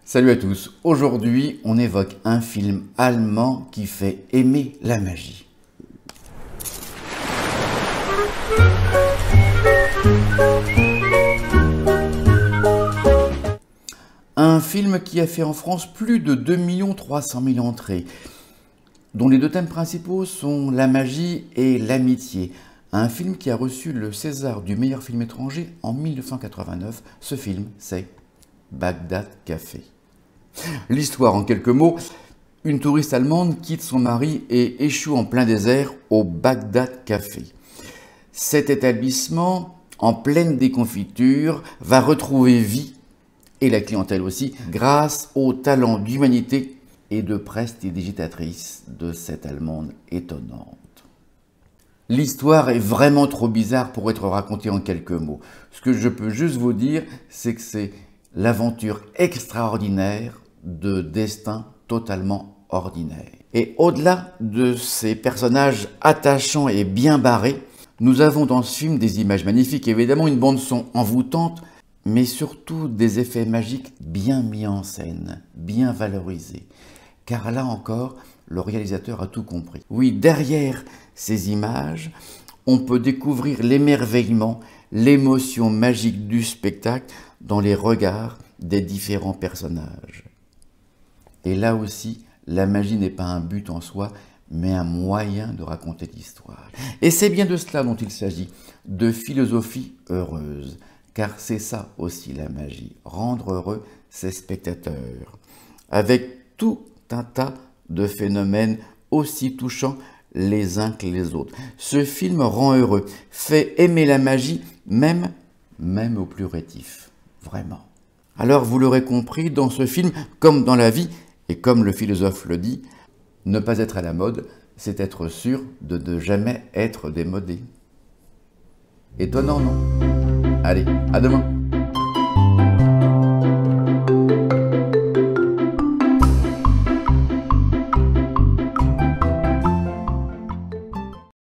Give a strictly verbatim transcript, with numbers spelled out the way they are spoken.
Salut à tous, aujourd'hui on évoque un film allemand qui fait aimer la magie. Un film qui a fait en France plus de deux millions trois cent mille entrées, dont les deux thèmes principaux sont la magie et l'amitié. Un film qui a reçu le César du meilleur film étranger en mille neuf cent quatre-vingt-neuf. Ce film, c'est Bagdad Café. L'histoire en quelques mots, une touriste allemande quitte son mari et échoue en plein désert au Bagdad Café. Cet établissement, en pleine déconfiture, va retrouver vie, et la clientèle aussi, grâce au talent d'humanité et de prestidigitatrice de cette Allemande étonnante. L'histoire est vraiment trop bizarre pour être racontée en quelques mots. Ce que je peux juste vous dire, c'est que c'est l'aventure extraordinaire de destins totalement ordinaires. Et au-delà de ces personnages attachants et bien barrés, nous avons dans ce film des images magnifiques, évidemment une bande-son envoûtante, mais surtout des effets magiques bien mis en scène, bien valorisés. Car là encore, le réalisateur a tout compris. Oui, derrière ces images, on peut découvrir l'émerveillement, l'émotion magique du spectacle dans les regards des différents personnages. Et là aussi, la magie n'est pas un but en soi, mais un moyen de raconter l'histoire. Et c'est bien de cela dont il s'agit, de philosophie heureuse. Car c'est ça aussi la magie, rendre heureux ses spectateurs. Avec tout un tas de phénomènes aussi touchants les uns que les autres. Ce film rend heureux, fait aimer la magie, même, même aux plus rétifs. Vraiment. Alors vous l'aurez compris, dans ce film, comme dans la vie, et comme le philosophe le dit, ne pas être à la mode, c'est être sûr de ne jamais être démodé. Étonnant, non? Allez, à demain!